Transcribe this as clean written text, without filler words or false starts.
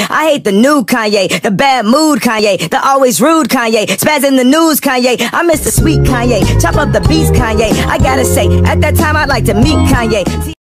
I hate the new Kanye, the bad mood Kanye, the always rude Kanye, spaz in the news Kanye. I miss the sweet Kanye, chop up the beats Kanye. I gotta say, at that time I'd like to meet Kanye.